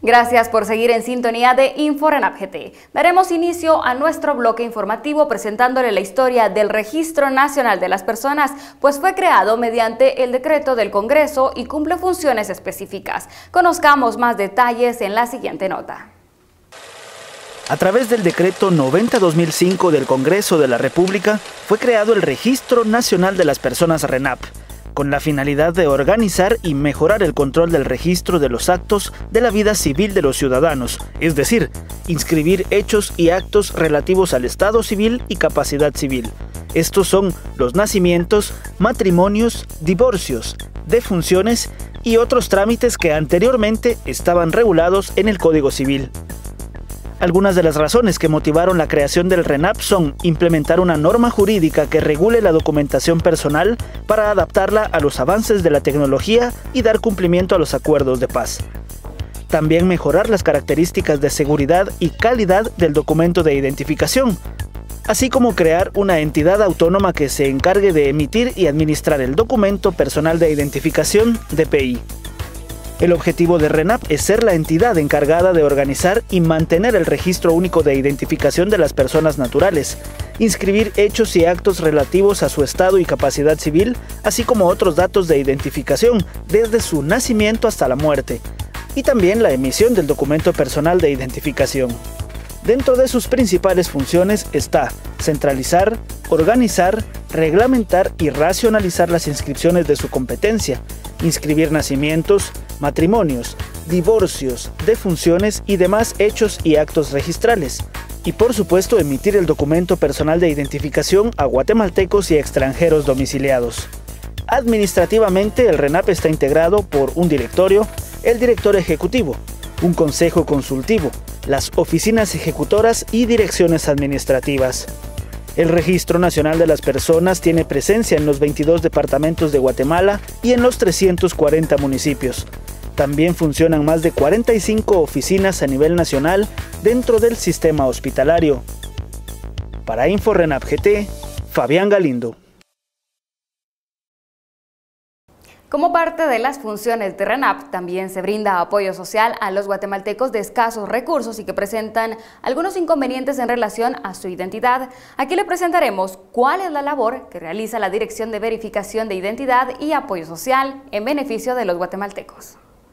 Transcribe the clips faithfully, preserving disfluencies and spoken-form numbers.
Gracias por seguir en sintonía de InfoRenap G T. Daremos inicio a nuestro bloque informativo presentándole la historia del Registro Nacional de las Personas, pues fue creado mediante el decreto del Congreso y cumple funciones específicas. Conozcamos más detalles en la siguiente nota. A través del decreto noventa guión dos mil cinco del Congreso de la República, fue creado el Registro Nacional de las Personas RENAP, con la finalidad de organizar y mejorar el control del registro de los actos de la vida civil de los ciudadanos, es decir, inscribir hechos y actos relativos al estado civil y capacidad civil. Estos son los nacimientos, matrimonios, divorcios, defunciones y otros trámites que anteriormente estaban regulados en el Código Civil. Algunas de las razones que motivaron la creación del RENAP son implementar una norma jurídica que regule la documentación personal para adaptarla a los avances de la tecnología y dar cumplimiento a los acuerdos de paz. También mejorar las características de seguridad y calidad del documento de identificación, así como crear una entidad autónoma que se encargue de emitir y administrar el documento personal de identificación D P I. El objetivo de RENAP es ser la entidad encargada de organizar y mantener el registro único de identificación de las personas naturales, inscribir hechos y actos relativos a su estado y capacidad civil, así como otros datos de identificación desde su nacimiento hasta la muerte, y también la emisión del documento personal de identificación. Dentro de sus principales funciones está centralizar, organizar, reglamentar y racionalizar las inscripciones de su competencia, inscribir nacimientos, matrimonios, divorcios, defunciones y demás hechos y actos registrales, y por supuesto emitir el documento personal de identificación a guatemaltecos y extranjeros domiciliados. Administrativamente, el RENAP está integrado por un directorio, el director ejecutivo, un consejo consultivo, las oficinas ejecutoras y direcciones administrativas. El Registro Nacional de las Personas tiene presencia en los veintidós departamentos de Guatemala y en los trescientos cuarenta municipios. También funcionan más de cuarenta y cinco oficinas a nivel nacional dentro del sistema hospitalario. Para InfoRenap G T, Fabián Galindo. Como parte de las funciones de RENAP, también se brinda apoyo social a los guatemaltecos de escasos recursos y que presentan algunos inconvenientes en relación a su identidad. Aquí le presentaremos cuál es la labor que realiza la Dirección de Verificación de Identidad y Apoyo Social en beneficio de los guatemaltecos.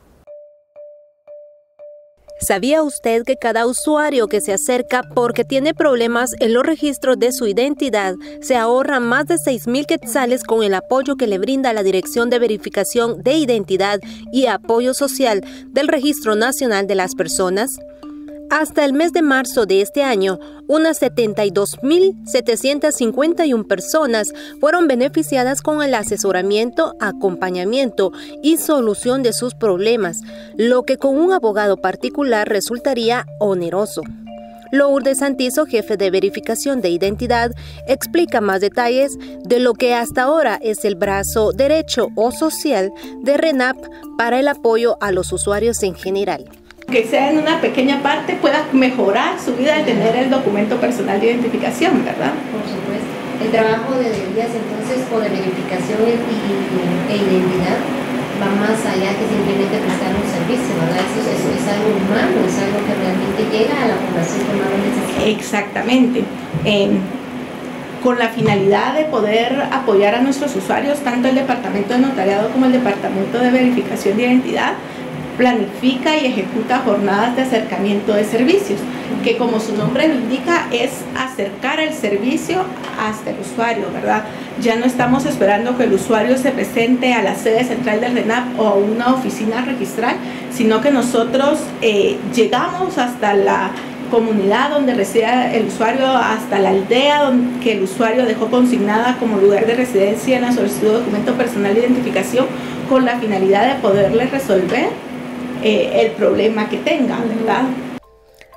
¿Sabía usted que cada usuario que se acerca porque tiene problemas en los registros de su identidad se ahorra más de seis mil quetzales con el apoyo que le brinda la Dirección de Verificación de Identidad y Apoyo Social del Registro Nacional de las Personas? Hasta el mes de marzo de este año, unas setenta y dos mil setecientas cincuenta y una personas fueron beneficiadas con el asesoramiento, acompañamiento y solución de sus problemas, lo que con un abogado particular resultaría oneroso. Lourdes Santizo, jefe de verificación de identidad, explica más detalles de lo que hasta ahora es el brazo derecho o social de RENAP para el apoyo a los usuarios en general. Que sea en una pequeña parte pueda mejorar su vida al tener el documento personal de identificación, ¿verdad? Por supuesto. El trabajo de días entonces o de verificación e, e identidad va más allá que simplemente prestar un servicio, ¿verdad? Eso, eso es algo humano, es algo que realmente llega a la población con más necesidad. Exactamente. Eh, con la finalidad de poder apoyar a nuestros usuarios, tanto el Departamento de Notariado como el Departamento de Verificación de Identidad, planifica y ejecuta jornadas de acercamiento de servicios, que como su nombre lo indica es acercar el servicio hasta el usuario, ¿verdad? Ya no estamos esperando que el usuario se presente a la sede central del RENAP o a una oficina registral, sino que nosotros eh, llegamos hasta la comunidad donde reside el usuario, hasta la aldea donde, que el usuario dejó consignada como lugar de residencia en la solicitud de documento personal de identificación, con la finalidad de poderle resolver Eh, el problema que tenga, ¿verdad?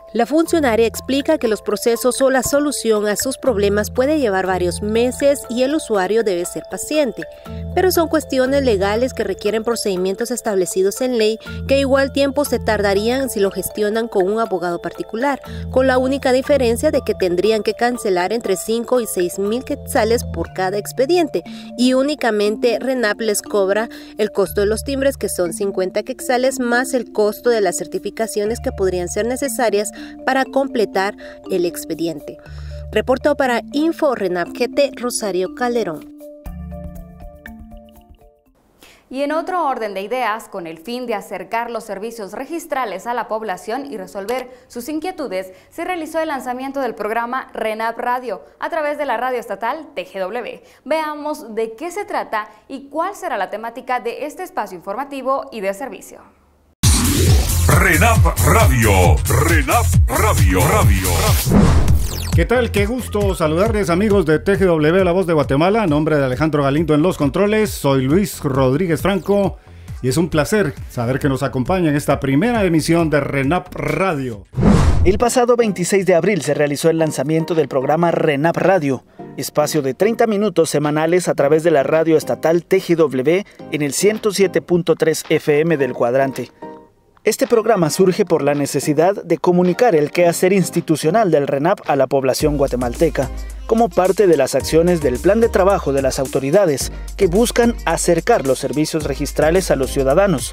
La funcionaria explica que los procesos o la solución a sus problemas puede llevar varios meses y el usuario debe ser paciente, pero son cuestiones legales que requieren procedimientos establecidos en ley que a igual tiempo se tardarían si lo gestionan con un abogado particular, con la única diferencia de que tendrían que cancelar entre cinco y seis mil quetzales por cada expediente y únicamente RENAP les cobra el costo de los timbres, que son cincuenta quetzales más el costo de las certificaciones que podrían ser necesarias para completar el expediente. Reportó para Info RENAP G T Rosario Calderón. Y en otro orden de ideas, con el fin de acercar los servicios registrales a la población y resolver sus inquietudes, se realizó el lanzamiento del programa RENAP Radio a través de la radio estatal T G W. Veamos de qué se trata y cuál será la temática de este espacio informativo y de servicio. RENAP Radio, RENAP Radio, Radio. ¿Qué tal? Qué gusto saludarles, amigos de T G W, La Voz de Guatemala. A nombre de Alejandro Galindo en los controles, soy Luis Rodríguez Franco y es un placer saber que nos acompaña en esta primera emisión de RENAP Radio. El pasado veintiséis de abril se realizó el lanzamiento del programa RENAP Radio, espacio de treinta minutos semanales a través de la radio estatal T G W en el ciento siete punto tres F M del cuadrante. Este programa surge por la necesidad de comunicar el quehacer institucional del RENAP a la población guatemalteca, como parte de las acciones del plan de trabajo de las autoridades que buscan acercar los servicios registrales a los ciudadanos.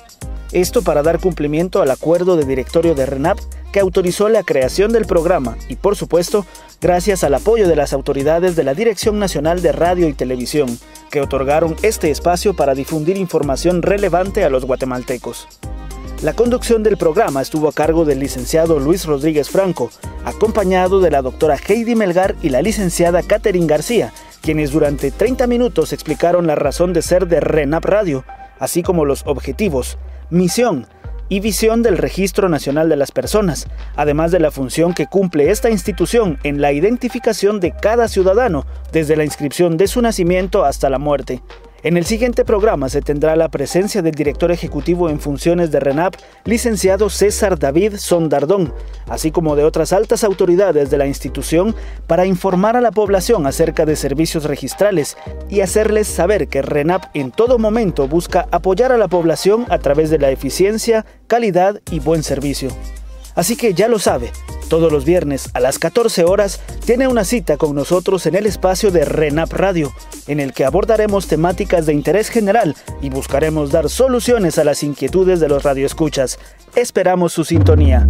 Esto para dar cumplimiento al acuerdo de directorio de RENAP que autorizó la creación del programa y, por supuesto, gracias al apoyo de las autoridades de la Dirección Nacional de Radio y Televisión, que otorgaron este espacio para difundir información relevante a los guatemaltecos. La conducción del programa estuvo a cargo del licenciado Luis Rodríguez Franco, acompañado de la doctora Heidi Melgar y la licenciada Catherine García, quienes durante treinta minutos explicaron la razón de ser de RENAP Radio, así como los objetivos, misión y visión del Registro Nacional de las Personas, además de la función que cumple esta institución en la identificación de cada ciudadano, desde la inscripción de su nacimiento hasta la muerte. En el siguiente programa se tendrá la presencia del director ejecutivo en funciones de RENAP, licenciado César David Sondardón, así como de otras altas autoridades de la institución, para informar a la población acerca de servicios registrales y hacerles saber que RENAP en todo momento busca apoyar a la población a través de la eficiencia, calidad y buen servicio. Así que ya lo sabe, todos los viernes a las catorce horas tiene una cita con nosotros en el espacio de RENAP Radio, en el que abordaremos temáticas de interés general y buscaremos dar soluciones a las inquietudes de los radioescuchas. Esperamos su sintonía.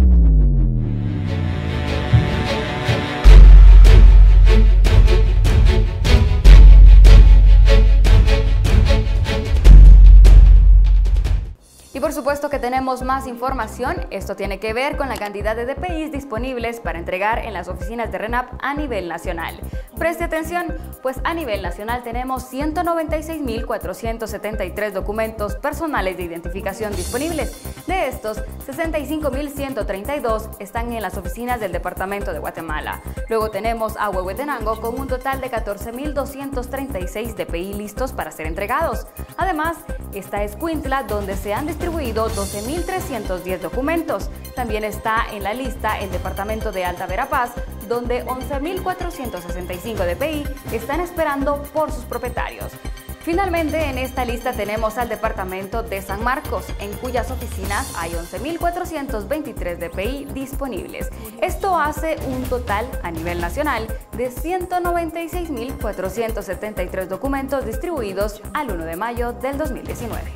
Y por supuesto que tenemos más información. Esto tiene que ver con la cantidad de D P Is disponibles para entregar en las oficinas de RENAP a nivel nacional. Preste atención, pues a nivel nacional tenemos ciento noventa y seis mil cuatrocientos setenta y tres documentos personales de identificación disponibles. De estos, sesenta y cinco mil ciento treinta y dos están en las oficinas del Departamento de Guatemala. Luego tenemos a Huehuetenango con un total de catorce mil doscientos treinta y seis D P I listos para ser entregados. Además, está Escuintla, donde se han distribuido doce mil trescientos diez documentos. También está en la lista el Departamento de Alta Verapaz, donde once mil cuatrocientos sesenta y cinco D P I están esperando por sus propietarios. Finalmente, en esta lista tenemos al Departamento de San Marcos, en cuyas oficinas hay once mil cuatrocientos veintitrés D P I disponibles. Esto hace un total a nivel nacional de ciento noventa y seis mil cuatrocientos setenta y tres documentos distribuidos al primero de mayo del dos mil diecinueve.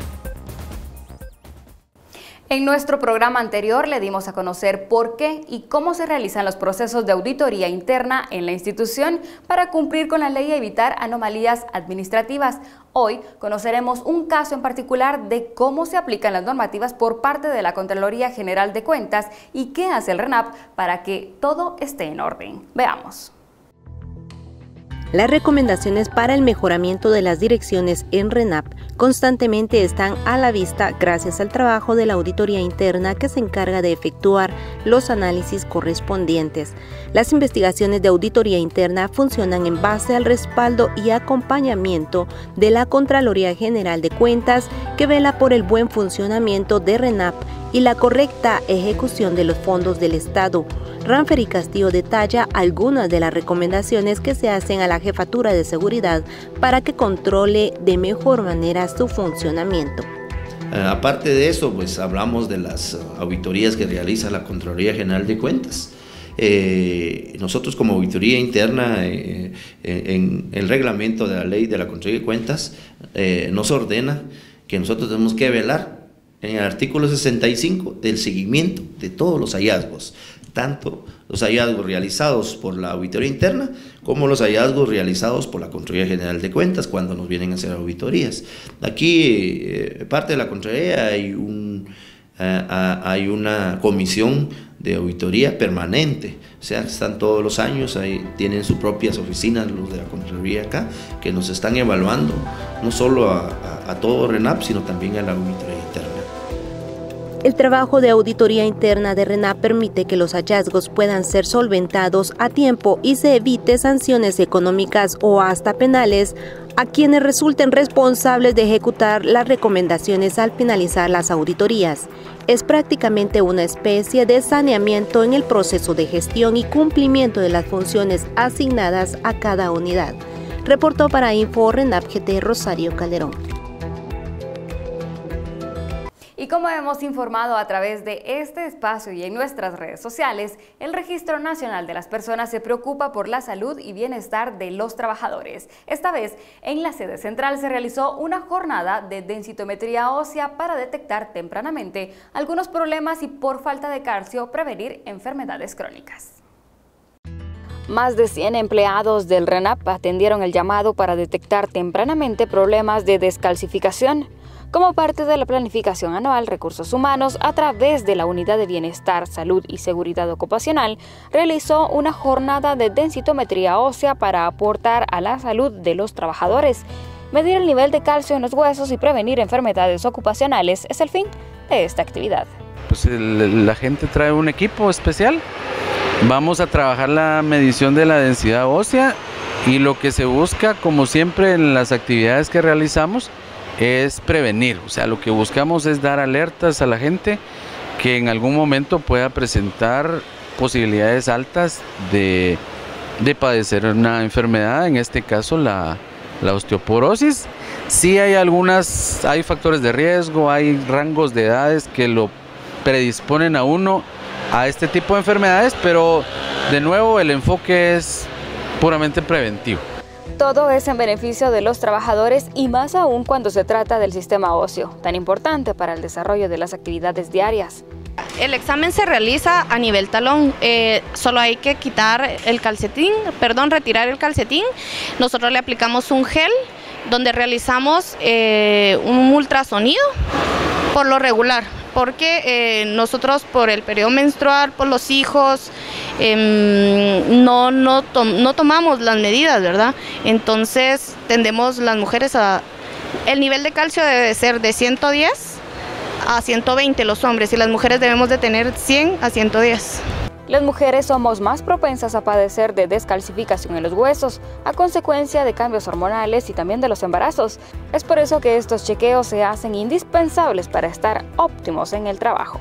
En nuestro programa anterior le dimos a conocer por qué y cómo se realizan los procesos de auditoría interna en la institución para cumplir con la ley y evitar anomalías administrativas. Hoy conoceremos un caso en particular de cómo se aplican las normativas por parte de la Contraloría General de Cuentas y qué hace el RENAP para que todo esté en orden. Veamos. Las recomendaciones para el mejoramiento de las direcciones en RENAP constantemente están a la vista gracias al trabajo de la auditoría interna que se encarga de efectuar los análisis correspondientes. Las investigaciones de auditoría interna funcionan en base al respaldo y acompañamiento de la Contraloría General de Cuentas, que vela por el buen funcionamiento de RENAP y la correcta ejecución de los fondos del Estado. Ranferi Castillo detalla algunas de las recomendaciones que se hacen a la Jefatura de Seguridad para que controle de mejor manera su funcionamiento. Eh, aparte de eso, pues hablamos de las auditorías que realiza la Contraloría General de Cuentas. Eh, nosotros como auditoría interna, eh, en el reglamento de la ley de la Contraloría de Cuentas, eh, nos ordena que nosotros tenemos que velar en el artículo sesenta y cinco del seguimiento de todos los hallazgos, tanto los hallazgos realizados por la auditoría interna como los hallazgos realizados por la Contraloría General de Cuentas cuando nos vienen a hacer auditorías. Aquí, eh, parte de la Contraloría, hay, un, eh, hay una comisión de auditoría permanente, o sea, están todos los años, ahí tienen sus propias oficinas los de la Contraloría acá, que nos están evaluando no solo a, a, a todo RENAP, sino también a la auditoría interna. El trabajo de auditoría interna de RENAP permite que los hallazgos puedan ser solventados a tiempo y se evite sanciones económicas o hasta penales a quienes resulten responsables de ejecutar las recomendaciones al finalizar las auditorías. Es prácticamente una especie de saneamiento en el proceso de gestión y cumplimiento de las funciones asignadas a cada unidad. Reportó para Info RENAP G T Rosario Calderón. Y como hemos informado a través de este espacio y en nuestras redes sociales, el Registro Nacional de las Personas se preocupa por la salud y bienestar de los trabajadores. Esta vez, en la sede central se realizó una jornada de densitometría ósea para detectar tempranamente algunos problemas y, por falta de calcio, prevenir enfermedades crónicas. Más de cien empleados del RENAP atendieron el llamado para detectar tempranamente problemas de descalcificación. Como parte de la planificación anual Recursos Humanos, a través de la Unidad de Bienestar, Salud y Seguridad Ocupacional, realizó una jornada de densitometría ósea para aportar a la salud de los trabajadores. Medir el nivel de calcio en los huesos y prevenir enfermedades ocupacionales es el fin de esta actividad. Pues el, la gente trae un equipo especial. Vamos a trabajar la medición de la densidad ósea y lo que se busca, como siempre en las actividades que realizamos, es prevenir. O sea, lo que buscamos es dar alertas a la gente que en algún momento pueda presentar posibilidades altas de, de padecer una enfermedad, en este caso la, la osteoporosis. Sí hay algunas, hay factores de riesgo, hay rangos de edades que lo predisponen a uno a este tipo de enfermedades, pero de nuevo el enfoque es puramente preventivo. Todo es en beneficio de los trabajadores y más aún cuando se trata del sistema óseo, tan importante para el desarrollo de las actividades diarias. El examen se realiza a nivel talón, eh, solo hay que quitar el calcetín, perdón, retirar el calcetín. Nosotros le aplicamos un gel donde realizamos eh, un ultrasonido por lo regular, porque eh, nosotros por el periodo menstrual, por los hijos, eh, no, no, tom no tomamos las medidas, ¿verdad? Entonces tendemos las mujeres a... El nivel de calcio debe ser de ciento diez a ciento veinte los hombres y las mujeres debemos de tener cien a ciento diez. Las mujeres somos más propensas a padecer de descalcificación en los huesos, a consecuencia de cambios hormonales y también de los embarazos. Es por eso que estos chequeos se hacen indispensables para estar óptimos en el trabajo.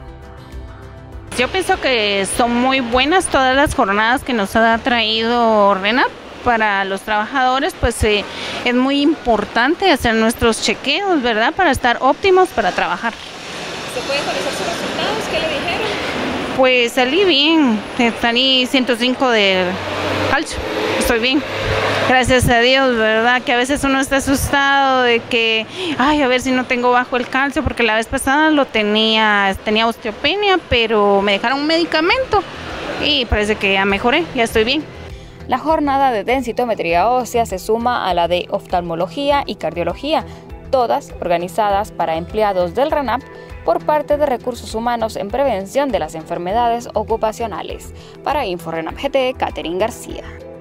Yo pienso que son muy buenas todas las jornadas que nos ha traído RENAP para los trabajadores, pues eh, es muy importante hacer nuestros chequeos, ¿verdad? Para estar óptimos para trabajar. ¿Se pueden conocer sus resultados? ¿Qué le dijeron? Pues salí bien, salí ciento cinco de calcio, estoy bien. Gracias a Dios, ¿verdad? Que a veces uno está asustado de que, ay, a ver si no tengo bajo el calcio, porque la vez pasada lo tenía, tenía osteopenia, pero me dejaron un medicamento y parece que ya mejoré, ya estoy bien. La jornada de densitometría ósea se suma a la de oftalmología y cardiología, todas organizadas para empleados del RENAP por parte de Recursos Humanos en Prevención de las Enfermedades Ocupacionales. Para Info RENAP G T, Catherine García.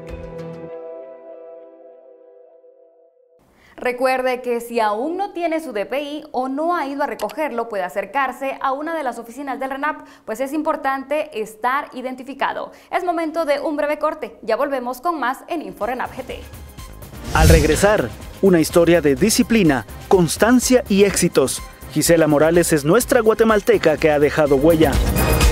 Recuerde que si aún no tiene su D P I o no ha ido a recogerlo, puede acercarse a una de las oficinas del RENAP, pues es importante estar identificado. Es momento de un breve corte. Ya volvemos con más en Info RENAP G T. Al regresar, una historia de disciplina, constancia y éxitos. Gisela Morales es nuestra guatemalteca que ha dejado huella.